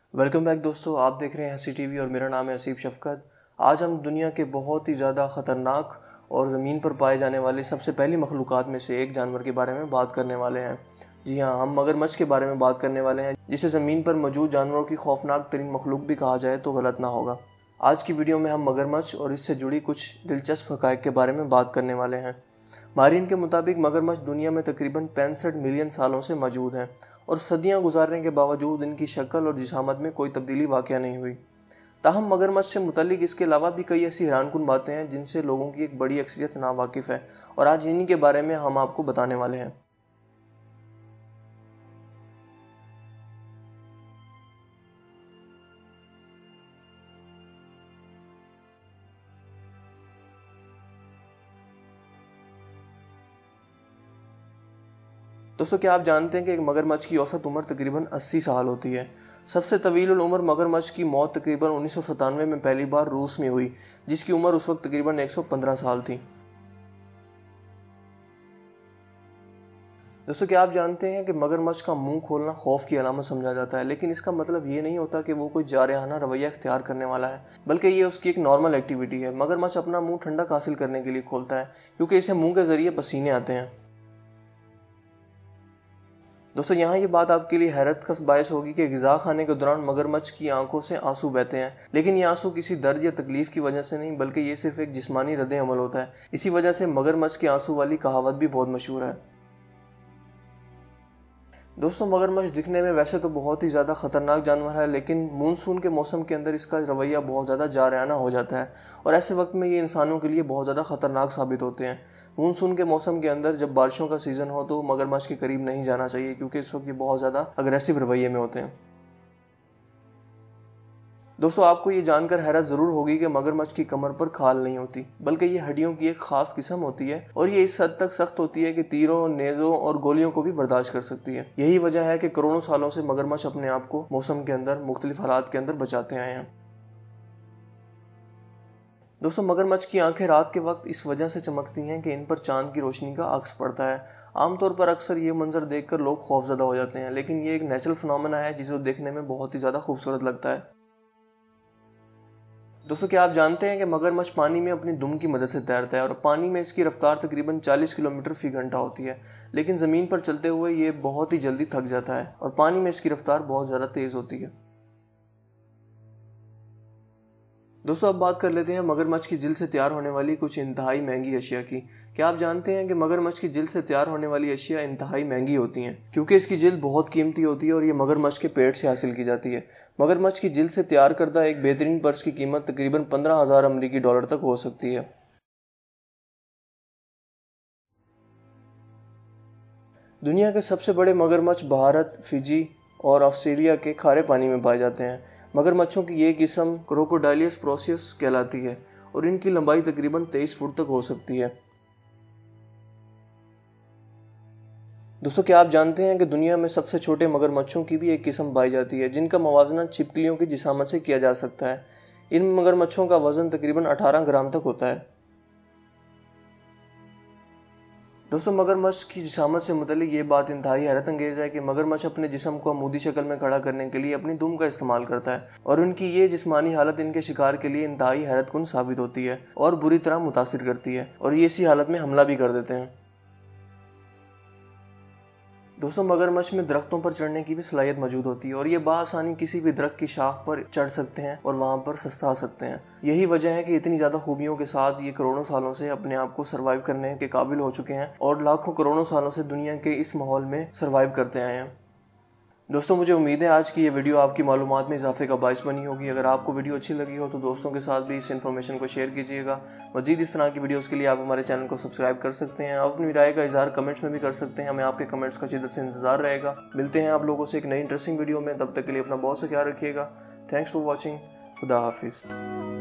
Welcome back दोस्तों, आप देख रहे हैं हंसी टीवी और मेरा नाम है हसीब शफकत। आज हम दुनिया के बहुत ही ज़्यादा ख़तरनाक और ज़मीन पर पाए जाने वाले सबसे पहली मखलूक़ात में से एक जानवर के बारे में बात करने वाले हैं। जी हाँ, हम मगरमच्छ के बारे में बात करने वाले हैं, जिसे ज़मीन पर मौजूद जानवरों की खौफनाक तरीन मखलूक भी कहा जाए तो गलत ना होगा। आज की वीडियो में हम मगरमच्छ और इससे जुड़ी कुछ दिलचस्प हक़ाइक़ के बारे में बात करने वाले हैं। माहिरीन के मुताबिक मगरमच्छ दुनिया में तकरीबन 65 मिलियन सालों से मौजूद हैं और सदियां गुजारने के बावजूद इनकी शक्ल और जिसामत में कोई तब्दीली वाक़या नहीं हुई। ताहम मगरमच्छ से मुतल्लिक इसके अलावा भी कई ऐसी हैरानकुन बातें हैं जिनसे लोगों की एक बड़ी अक्सरियत नावाकिफ़ है, और आज इन्हीं के बारे में हम आपको बताने वाले हैं। दोस्तों, क्या आप जानते हैं कि एक मगरमच्छ की औसत उम्र तकरीबन 80 साल होती है। सबसे तवील उम्र मगरमच्छ की मौत तकरीबन 1997 में पहली बार रूस में हुई, जिसकी उम्र उस वक्त तकरीबन 115 साल थी। दोस्तों, क्या आप जानते हैं कि मगरमच्छ का मुंह खोलना खौफ की अलामत समझा जाता है, लेकिन इसका मतलब ये नहीं होता कि वो कोई जारहाना रवैया इख्तियार करने वाला है, बल्कि ये उसकी एक नॉर्मल एक्टिविटी है। मगरमच्छ अपना मुंह ठंडक हासिल करने के लिए खोलता है, क्योंकि इसे मुंह के जरिए पसीने आते हैं। दोस्तों, यहाँ ये बात आपके लिए हैरत का बायस होगी कि ग़िज़ा खाने के दौरान मगरमच्छ की आंखों से आंसू बहते हैं, लेकिन ये आंसू किसी दर्द या तकलीफ की वजह से नहीं, बल्कि ये सिर्फ एक जिस्मानी रद्द-ए-अमल होता है। इसी वजह से मगरमच्छ के आंसू वाली कहावत भी बहुत मशहूर है। दोस्तों, मगरमच्छ दिखने में वैसे तो बहुत ही ज़्यादा ख़तरनाक जानवर है, लेकिन मानसून के मौसम के अंदर इसका रवैया बहुत ज़्यादा जारहाना हो जाता है, और ऐसे वक्त में ये इंसानों के लिए बहुत ज़्यादा ख़तरनाक साबित होते हैं। मानसून के मौसम के अंदर जब बारिशों का सीज़न हो तो मगरमच्छ के करीब नहीं जाना चाहिए, क्योंकि इस वक्त ये बहुत ज़्यादा अग्रेसिव रवैये में होते हैं। दोस्तों, आपको ये जानकर हैरत ज़रूर होगी कि मगरमच्छ की कमर पर खाल नहीं होती, बल्कि ये हड्डियों की एक ख़ास किस्म होती है, और ये इस हद तक सख्त होती है कि तीरों, नेज़ों और गोलियों को भी बर्दाश्त कर सकती है। यही वजह है कि करोड़ों सालों से मगरमच्छ अपने आप को मौसम के अंदर मुख्तलिफ हालात के अंदर बचाते आए हैं। दोस्तों, मगरमच्छ की आंखें रात के वक्त इस वजह से चमकती हैं कि इन पर चांद की रोशनी का अक्स पड़ता है। आमतौर पर अक्सर ये मंजर देखकर लोग खौफजदा हो जाते हैं, लेकिन ये एक नेचुरल फिनोमेना है जिसे देखने में बहुत ही ज़्यादा खूबसूरत लगता है। दोस्तों, क्या आप जानते हैं कि मगरमच्छ पानी में अपनी दुम की मदद से तैरता है, और पानी में इसकी रफ्तार तकरीबन 40 किलोमीटर फी घंटा होती है, लेकिन ज़मीन पर चलते हुए ये बहुत ही जल्दी थक जाता है, और पानी में इसकी रफ्तार बहुत ज़्यादा तेज़ होती है। दोस्तों, अब बात कर लेते हैं मगरमच्छ की जिल्द से तैयार होने वाली कुछ इंतहाई महंगी अशिया की। क्या आप जानते हैं कि मगरमच्छ की जिल्द से तैयार होने वाली अशिया इंतहाई महंगी होती हैं, क्योंकि इसकी जिल्द बहुत कीमती होती है और ये मगरमच्छ के पेट से हासिल की जाती है। मगरमच्छ की जिल्द से तैयार करदा एक बेहतरीन पर्स की कीमत तकरीबन 15,000 अमरीकी डॉलर तक हो सकती है। दुनिया के सबसे बड़े मगरमच्छ भारत, फिजी और ऑस्ट्रेलिया के खारे पानी में पाए जाते हैं। मगरमच्छों की ये किस्म क्रोकोडाइलियस प्रोसियस कहलाती है, और इनकी लंबाई तकरीबन 23 फुट तक हो सकती है। दोस्तों, क्या आप जानते हैं कि दुनिया में सबसे छोटे मगरमच्छों की भी एक किस्म पाई जाती है, जिनका मवाजना छिपकलियों की जिसामत से किया जा सकता है। इन मगरमच्छों का वजन तकरीबन 18 ग्राम तक होता है। दोस्तों, मगरमच्छ की जिसामत से मुतल्लिक ये बात इंतहाई हैरत अंगेज़ है कि मगरमच्छ अपने जिस्म को अमूदी शक्ल में खड़ा करने के लिए अपनी दुम का इस्तेमाल करता है, और उनकी ये जिस्मानी हालत इनके शिकार के लिए इंतहाई हैरतकुन साबित होती है और बुरी तरह मुतासिर करती है, और ये इसी हालत में हमला भी कर देते हैं। दोस्तों, मगरमच्छ में दरख्तों पर चढ़ने की भी सलाहियत मौजूद होती है, और ये बासानी किसी भी दरख्त की शाख पर चढ़ सकते हैं और वहाँ पर सस्ता सकते हैं। यही वजह है कि इतनी ज़्यादा खूबियों के साथ ये करोड़ों सालों से अपने आप को सर्वाइव करने के काबिल हो चुके हैं, और लाखों करोड़ों सालों से दुनिया के इस माहौल में सर्वाइव करते आए हैं। दोस्तों, मुझे उम्मीद है आज की ये वीडियो आपकी मालूमात में इजाफे का बायस बनी होगी। अगर आपको वीडियो अच्छी लगी हो तो दोस्तों के साथ भी इस इन्फॉर्मेशन को शेयर कीजिएगा। मज़ीद इस तरह की वीडियोस के लिए आप हमारे चैनल को सब्सक्राइब कर सकते हैं। आप अपनी राय का इजहार कमेंट्स में भी कर सकते हैं। हमें आपके कमेंट्स का शिद्दत से इंतजार रहेगा। मिलते हैं आप लोगों से एक नई इंटरेस्टिंग वीडियो में। तब तक के लिए अपना बहुत सा ख्याल रखिएगा। Thanks for watching. खुदा हाफिज़।